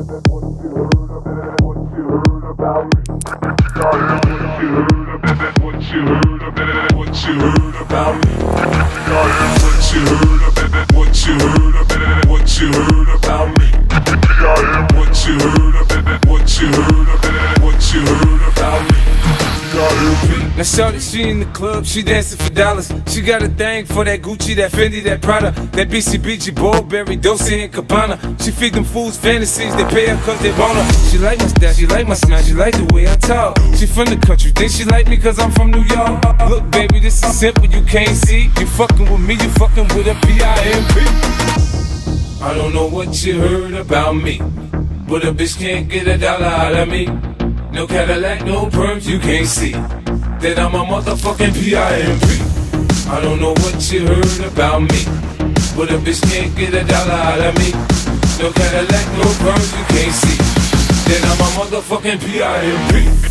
Now shorty, she in the club, she dancing for dollars. She got a thing for that Gucci, that Fendi, that Prada, that BCBG, Burberry, Dolce and Gabbana. She feed them fools fantasies, they pay her cause they want her. She like my style, she like my smile, she like the way I talk. She from the country, think she like me cause I'm from New York. Look baby, this is simple, you can't see. You fucking with me, you fucking with a P.I.M.P. I don't know what you heard about me, but a bitch can't get $1 out of me. No Cadillac, no perms, you can't see that I'm a motherfucking P.I.M.P. I don't know what you heard about me, but a bitch can't get $1 out of me. No Cadillac, no perms, you can't see that I'm a motherfucking P.I.M.P.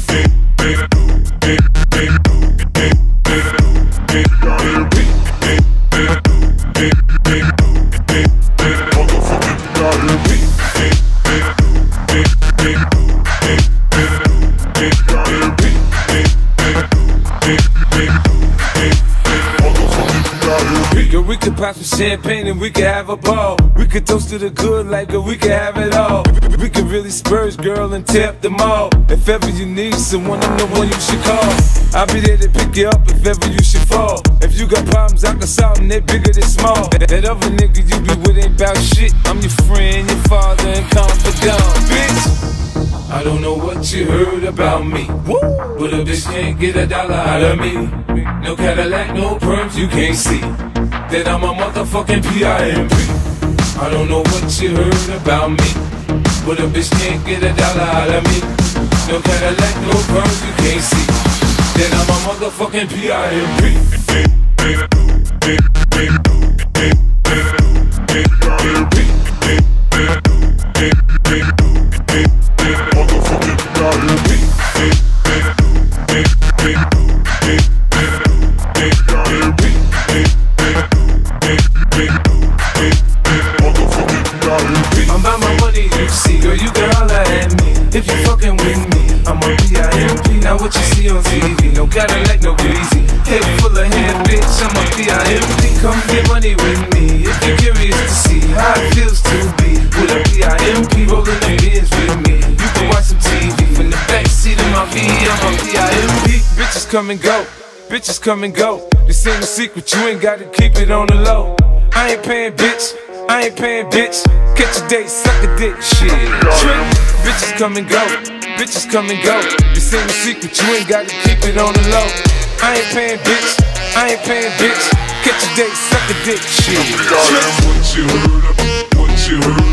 We could pop some champagne and we could have a ball. We could toast to the good like we could have it all. We could really spurge, girl, and tear up the mall. If ever you need someone, I'm the one you should call. I'll be there to pick you up if ever you should fall. If you got problems, I can solve them, they're bigger than small. That other nigga you be with ain't bout shit. I'm your friend, your father, and confidant, bitch. I don't know what you heard about me, but a bitch can't get $1 out of me. No Cadillac, no perms, you can't see that I'm a motherfucking P.I.M.P. I don't know what you heard about me, but a bitch can't get $1 out of me. No Cadillac, no perms, you can't see that I'm a motherfucking P.I.M.P. I'm about my money, you see, girl, you can holler at me. If you fucking with me, I'm a P.I.M.P. Now what you see on TV, no Cadillac, no greasy. Head full of hair, bitch, I'm a P.I.M.P. Come get money with me, if you're curious to see how it feels to be with a P.I.M.P. rolling the bins with me. You can watch some TV from the backseat of my V, I'm a P.I.M.P. Bitches come and go, bitches come and go. This ain't a secret, you ain't gotta keep it on the low. I ain't paying, bitch, I ain't paying, bitch. Catch a date, suck a dick, shit. Trick. Bitches come and go, bitches come and go. This ain't a secret, you ain't gotta keep it on the low. I ain't paying, bitch, I ain't paying, bitch. Catch a date, suck a dick, shit. Trick. What you heard